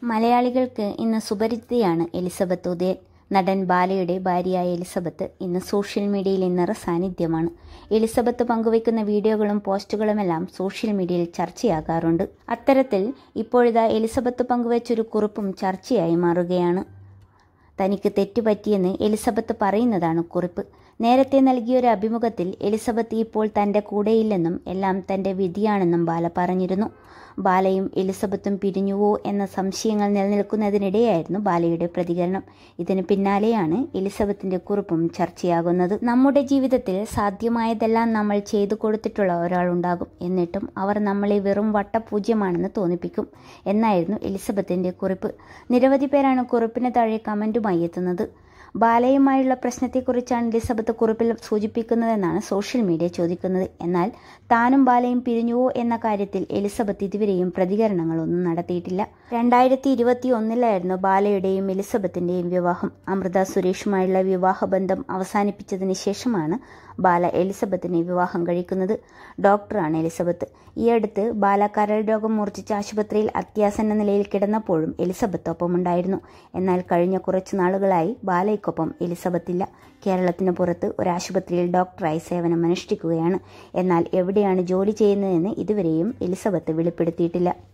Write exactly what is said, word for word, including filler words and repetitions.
മലയാളികൾക്ക് ഇന്ന് സുപരിചിതയാണ് എലിസബത്ത് ഉദയൻ. നടൻ ബാലയുടെ ഭാര്യയായ എലിസബത്ത് ഇന്ന് സോഷ്യൽ മീഡിയയിൽ നിറ സാന്നിധ്യമാണ്. എലിസബത്ത് പങ്കുവയ്ക്കുന്ന വീഡിയോകളും പോസ്റ്റുകളുമെല്ലാം സോഷ്യൽ മീഡിയയിൽ ചർച്ചയാകാറുണ്ട്. അത്തരത്തിൽ ഇപ്പോഴിതാ എലിസബത്ത് പങ്കുവച്ചൊരു കുറിപ്പും ചർച്ചയായി മാറുകയാണ്. തനിക്ക് തെറ്റുപറ്റിയെന്ന് എലിസബത്ത് പറയുന്നതാണ് കുറിപ്പ്. നേരത്തെ നൽകിയൊരു അഭിമുഖത്തിൽ എലിസബത്ത് ഇപ്പോൾ തൻ്റെ കൂടെയില്ലെന്നും എല്ലാം തൻ്റെ വിധിയാണെന്നും ബാല പറഞ്ഞിരുന്നു. ബാലയും എലിസബത്തും പിരിഞ്ഞുവോ എന്ന സംശയങ്ങൾ നിലനിൽക്കുന്നതിനിടെയായിരുന്നു ബാലയുടെ പ്രതികരണം. ഇതിന് പിന്നാലെയാണ് എലിസബത്തിന്റെ കുറിപ്പും ചർച്ചയാകുന്നത്. നമ്മുടെ ജീവിതത്തിൽ സാധ്യമായതെല്ലാം നമ്മൾ ചെയ്തു കൊടുത്തിട്ടുള്ള ഒരാളുണ്ടാകും, എന്നിട്ടും അവർ നമ്മളെ വെറും വട്ടപൂജ്യമാണെന്ന് തോന്നിപ്പിക്കും എന്നായിരുന്നു എലിസബത്തിന്റെ കുറിപ്പ്. നിരവധി പേരാണ് കുറിപ്പിന് താഴെ കമന്റുമായി എത്തുന്നത്. ബാലയുമായുള്ള പ്രശ്നത്തെക്കുറിച്ചാണ് എലിസബത്ത് കുറിപ്പിൽ സൂചിപ്പിക്കുന്നതെന്നാണ് സോഷ്യൽ മീഡിയ ചോദിക്കുന്നത്. എന്നാൽ താനും ബാലയും പിരിഞ്ഞുവോ എന്ന കാര്യത്തിൽ എലിസബത്ത് ഇതുവരെയും പ്രതികരണങ്ങളൊന്നും നടത്തിയിട്ടില്ല. രണ്ടായിരത്തി ഇരുപത്തി ഒന്നിലായിരുന്നു ബാലയുടെയും എലിസബത്തിന്റെയും വിവാഹം. അമൃത സുരേഷുമായുള്ള വിവാഹബന്ധം അവസാനിപ്പിച്ചതിന് ശേഷമാണ് ബാല എലിസബത്തിനെ വിവാഹം കഴിക്കുന്നത്. ഡോക്ടറാണ് എലിസബത്ത്. ഈയടുത്ത് ബാല കരൾ രോഗം മൂർച്ഛിച്ച ആശുപത്രിയിൽ അത്യാസന്ന നിലയിൽ കിടന്നപ്പോഴും എലിസബത്ത് ഒപ്പമുണ്ടായിരുന്നു. എന്നാൽ കഴിഞ്ഞ കുറച്ചു നാളുകളായി ബാലയ്ക്കൊപ്പം എലിസബത്തില്ല. കേരളത്തിന് പുറത്ത് ഒരാശുപത്രിയിൽ ഡോക്ടറായി സേവനം അനുഷ്ഠിക്കുകയാണ്. എന്നാൽ എവിടെയാണ് ജോലി ചെയ്യുന്നതെന്ന് ഇതുവരെയും എലിസബത്ത് വെളിപ്പെടുത്തിയിട്ടില്ല.